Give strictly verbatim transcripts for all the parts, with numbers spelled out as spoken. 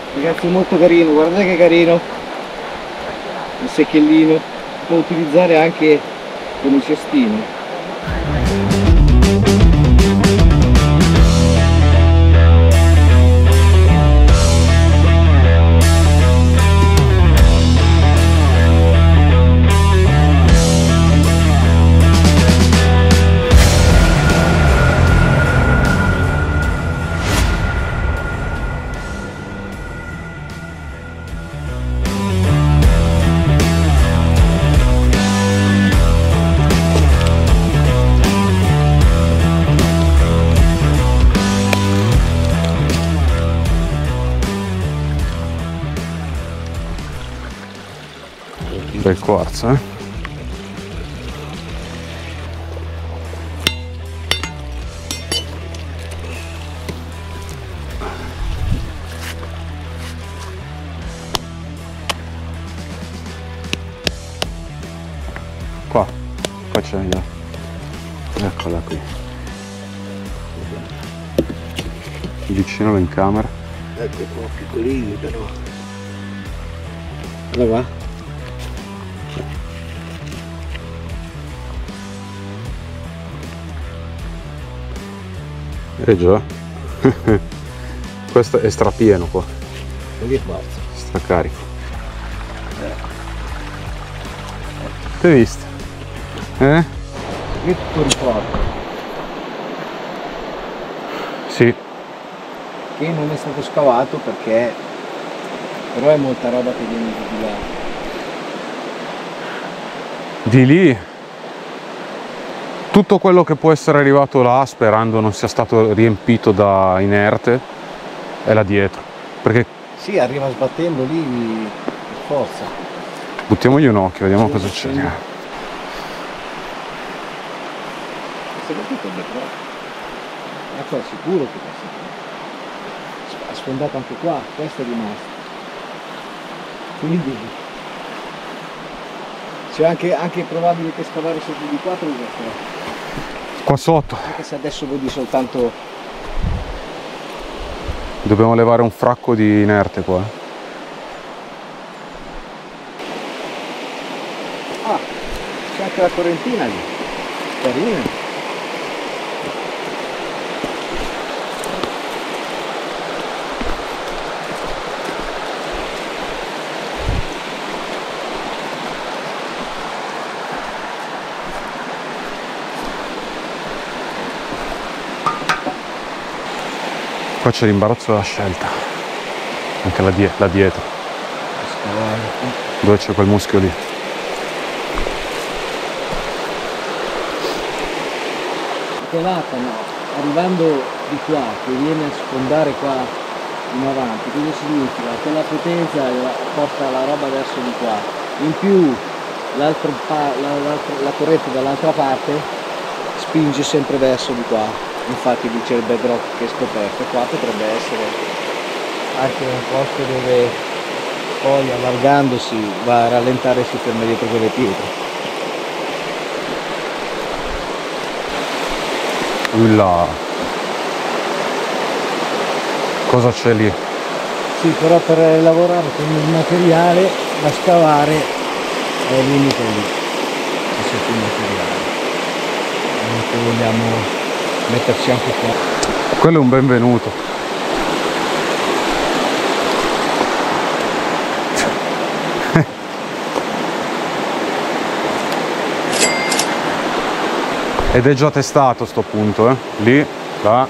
Ragazzi, è molto carino, guardate che carino il secchiellino, si può utilizzare anche come cestino. Bel quarzo, eh? Qua, qua c'è io. Eccola qui. Vicino in camera. Ecco qua, piccolini però. Guarda qua. Eh già. Questo è strapieno qua. Lì è quarzo. Stracarico. Hai visto? Eh? Qui è tutto riporto. Sì. Che non è stato scavato perché però è molta roba che viene di là. Di lì tutto quello che può essere arrivato là, sperando non sia stato riempito da inerte, è là dietro. Perché sì, arriva sbattendo lì per forza. buttiamogli un occhio, vediamo Sì, cosa sì. c'è. Questo è capito il vetro. Ma qua è sicuro che passa. Ha sfondato anche qua, questo è rimasto. Quindi c'è anche, anche probabile che scavare sotto di qua trovi. Qua sotto Anche se adesso vedi soltanto. dobbiamo levare un fracco di inerte qua. Ah, c'è anche la correntina lì. Carina. Qua c'è l'imbarazzo della scelta, anche là, die là dietro, dove c'è quel muschio lì. Pelata, no, arrivando di qua, che viene a sfondare qua in avanti, cosa significa? Che la potenza porta la roba verso di qua. In più l'altro pa la, la corrente dall'altra parte spinge sempre verso di qua. Infatti dice il bedrock che è scoperto, qua potrebbe essere anche un posto dove poi allargandosi va a rallentare e si ferma dietro quelle pietre. Là. Cosa c'è lì? Sì, però per lavorare con il materiale da scavare è l'unico lì, che c'è più materiale. Non che vogliamo metterci anche qua. Quello è un benvenuto. Ed è già testato sto punto, eh? Lì, là.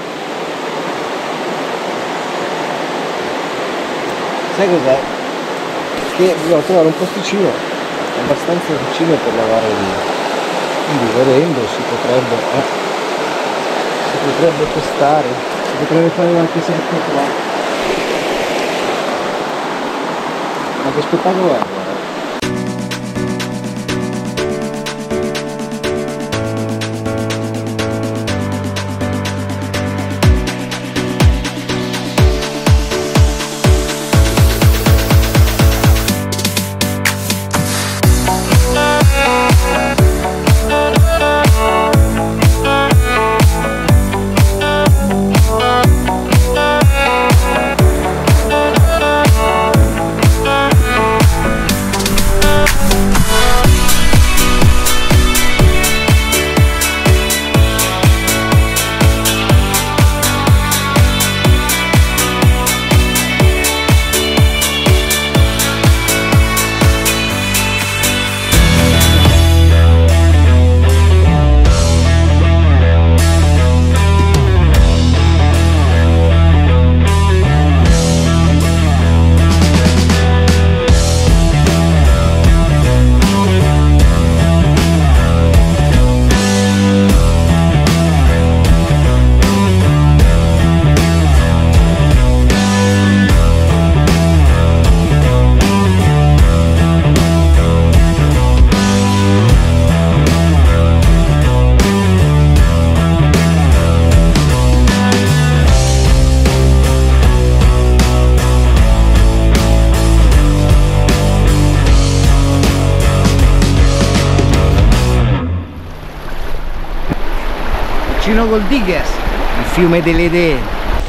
Sai cos'è? Che dobbiamo trovare un posticino abbastanza vicino per lavare lì. Quindi volendo si potrebbe, eh, si potrebbe testare, si potrebbe fare qualche secco qua. Ma che spettacolo è? Guarda. no gold diggers, il fiume delle idee.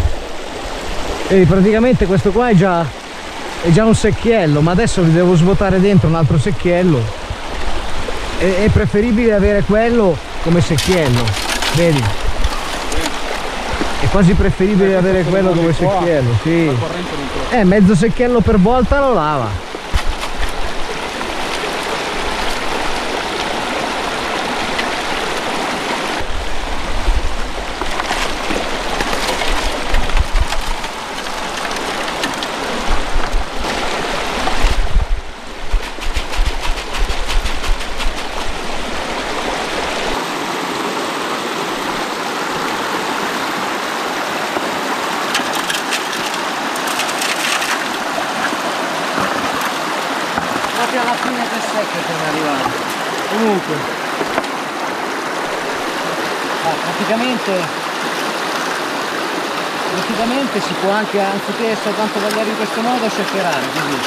E praticamente questo qua è già, è già un secchiello, ma adesso vi devo svuotare dentro un altro secchiello. È, è preferibile avere quello come secchiello, vedi? È quasi preferibile avere quello come secchiello, sì. Eh, mezzo secchiello per volta lo lava. Proprio alla fine del secchio siamo arrivati. Comunque ah, praticamente praticamente si può anche, anziché soltanto tagliare in questo modo, shakerare così.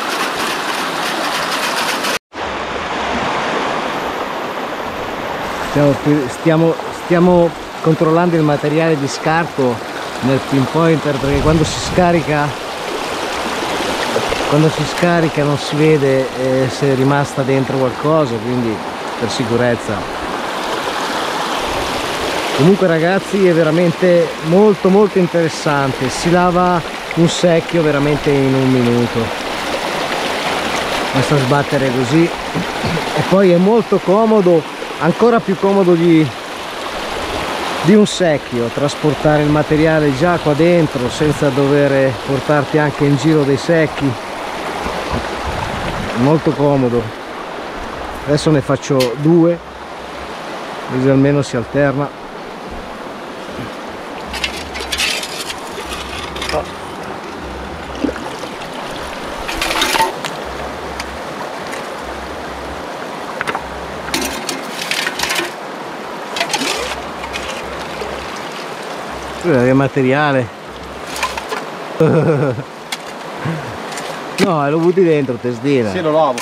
Stiamo, stiamo, stiamo controllando il materiale di scarto nel pinpointer, perché quando si scarica quando si scarica non si vede eh, se è rimasta dentro qualcosa, quindi per sicurezza. Comunque ragazzi, è veramente molto molto interessante, si lava un secchio veramente in un minuto, basta sbattere così e poi è molto comodo, ancora più comodo di, di un secchio, trasportare il materiale già qua dentro senza dover portarti anche in giro dei secchi. Molto comodo. Adesso ne faccio due così almeno si alterna. Guarda che materiale. No, lo butti dentro, testina. Sì, lo lavo.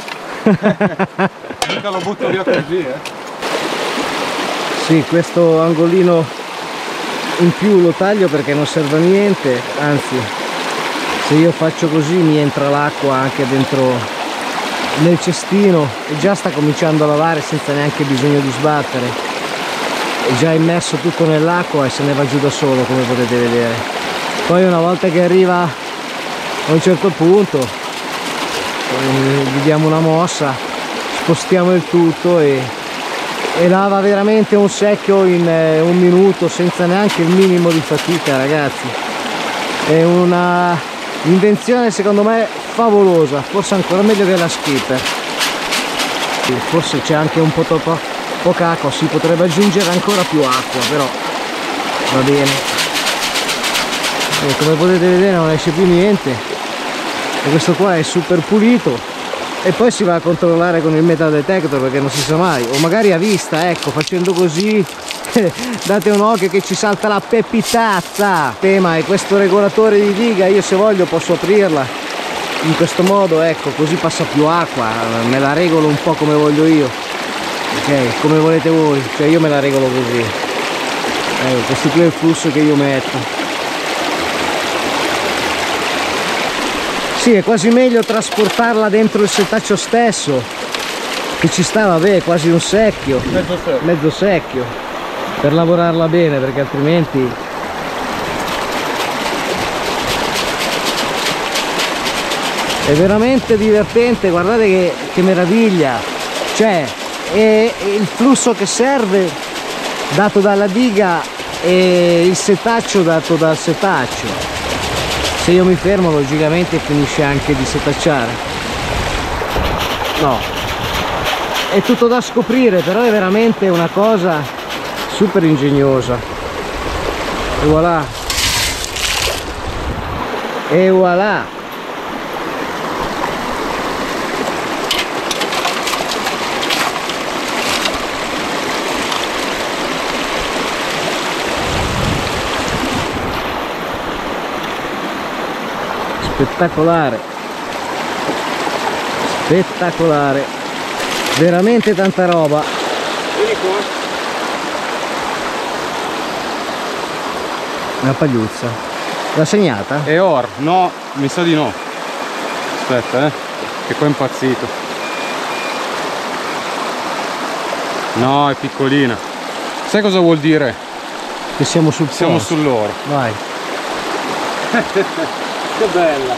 Mica lo butto via così, eh. Sì, questo angolino in più lo taglio perché non serve a niente, anzi, se io faccio così mi entra l'acqua anche dentro nel cestino e già sta cominciando a lavare senza neanche bisogno di sbattere. È già immerso tutto nell'acqua e se ne va giù da solo, come potete vedere. Poi una volta che arriva a un certo punto gli diamo una mossa, spostiamo il tutto e, e lava veramente un secchio in eh, un minuto senza neanche il minimo di fatica, ragazzi. È una invenzione secondo me favolosa, forse ancora meglio che la Skipper. Forse c'è anche un po' troppo poca acqua, si potrebbe aggiungere ancora più acqua, però va bene. E come potete vedere non esce più niente e questo qua è super pulito. E poi si va a controllare con il metal detector perché non si sa mai, o magari a vista, ecco, facendo così date un occhio che ci salta la pepitazza. Il tema è questo regolatore di diga, io se voglio posso aprirla in questo modo, ecco, così passa più acqua, me la regolo un po' come voglio io, ok, come volete voi, cioè io me la regolo così. Ecco, questo qui è il flusso che io metto. Sì, è quasi meglio trasportarla dentro il setaccio stesso, che ci sta, vabbè, quasi un secchio, Mezzo secchio. mezzo secchio, per lavorarla bene, perché altrimenti è veramente divertente. Guardate che, che meraviglia, cioè è il flusso che serve dato dalla diga e il setaccio dato dal setaccio. Se io mi fermo logicamente finisce anche di setacciare. No, è tutto da scoprire, però è veramente una cosa super ingegnosa. E voilà, e voilà. Spettacolare, spettacolare, veramente tanta roba. Vieni qua. Una pagliuzza. L'ha segnata? E or? No, mi sa di no. Aspetta, eh. Che qua è impazzito. No, è piccolina. Sai cosa vuol dire? Che siamo sul Siamo posto. sull'oro. Vai. Che bella.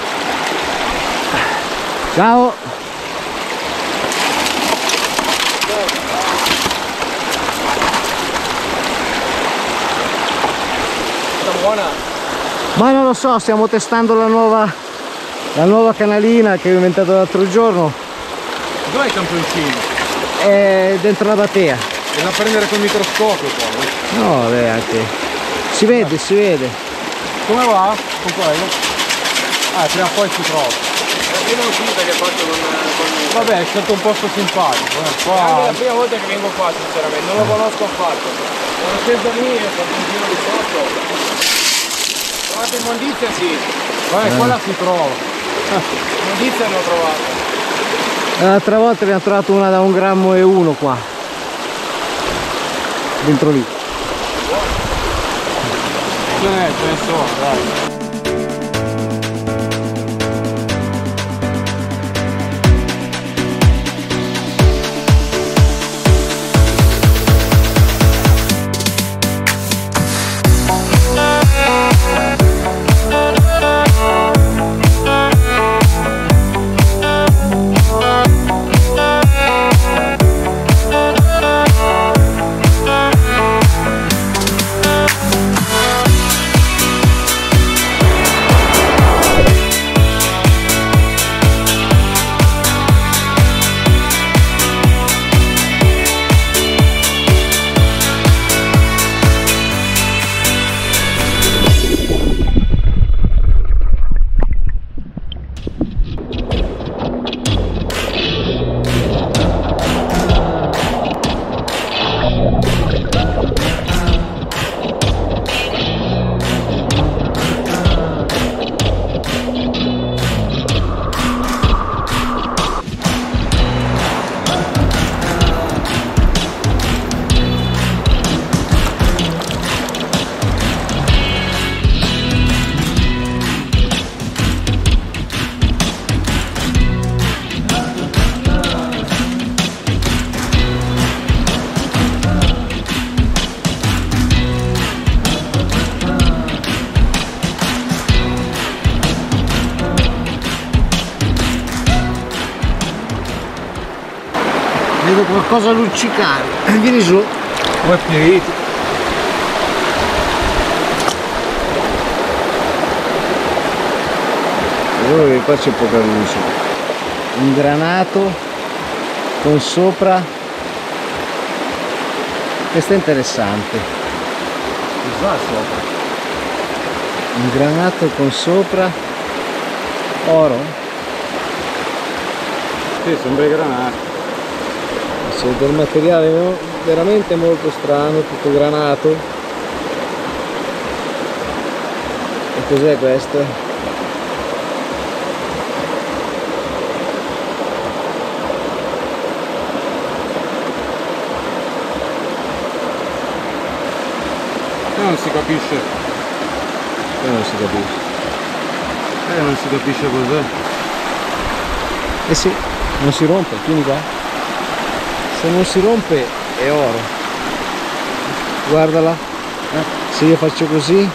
Ciao. Buona. Ma non lo so, stiamo testando la nuova la nuova canalina che ho inventato l'altro giorno. Dov'è il campioncino? È dentro la batea. È da prendere col microscopio poi. No, beh, anche. Si vede, si vede. Come va? Con quello? Ah, prima o poi si trova. La prima uscita che faccio con, con... Vabbè, è stato un posto simpatico. Eh. È Qua... anche la prima volta che vengo qua, sinceramente, non lo conosco affatto. Sono sceso lì e ho fatto un giro di sotto. Trovate immondizia? Sì. Vabbè, Eh. quella si trova. Immondizia ne ho trovata. L'altra volta abbiamo trovato una da un grammo e uno qua. Dentro lì. Ce n'è, ce ne sono, dai. Vedo qualcosa luccicare. Vieni su. Come finito? Allora che qua c'è poca luce. Un granato con sopra. Questo è interessante. Un granato con sopra oro. Sì, sembra granato. C'è del materiale no? Veramente molto strano, tutto granato. E cos'è questo? E non si capisce. E non si capisce. Eh, non si capisce cos'è. Eh sì, non si rompe, tieni qua. Se non si rompe è oro. Guardala. Eh, se io faccio così.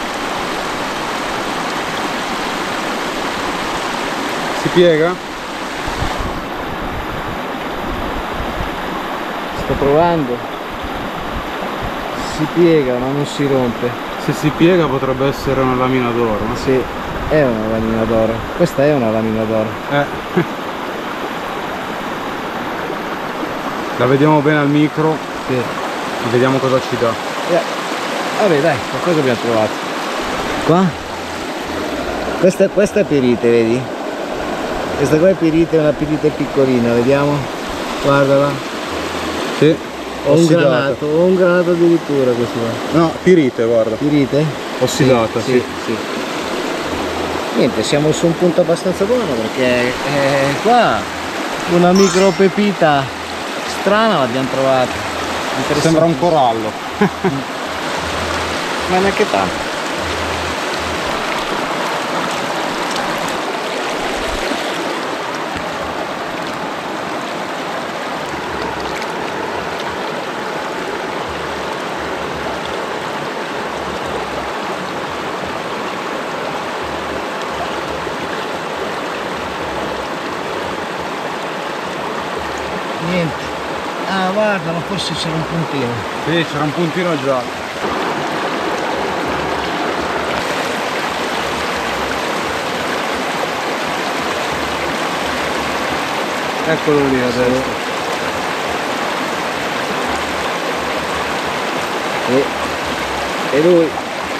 Si piega? Sto provando. Si piega ma non si rompe. Se si piega potrebbe essere una lamina d'oro. No? Sì, è una lamina d'oro. Questa è una lamina d'oro. Eh. La vediamo bene al micro. Sì. E vediamo cosa ci dà. Yeah. Vabbè dai, qualcosa abbiamo trovato. Qua? Questa, questa è pirite, vedi? Questa qua è pirite, è una pirite piccolina, vediamo? Guardala. Sì. Ho un Ossidata. granato, ho un granato addirittura questo qua. No, pirite, guarda. Pirite? Ossidata, sì. Sì, sì. Niente, siamo su un punto abbastanza buono perché eh, qua una micro pepita strana l'abbiamo trovata. Sembra un corallo. Ma neanche tanto. Niente. Ah, guarda, ma forse c'era un puntino. Sì, c'era un puntino già. Eccolo lì adesso. E, e lui.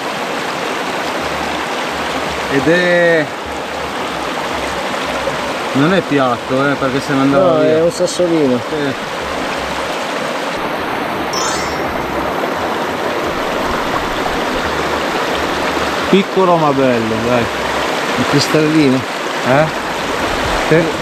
Ed è... non è piatto, eh, perché se ne andava No, via. è un sassolino. Sì. Piccolo ma bello, dai. Un cristallino. Eh? Sì.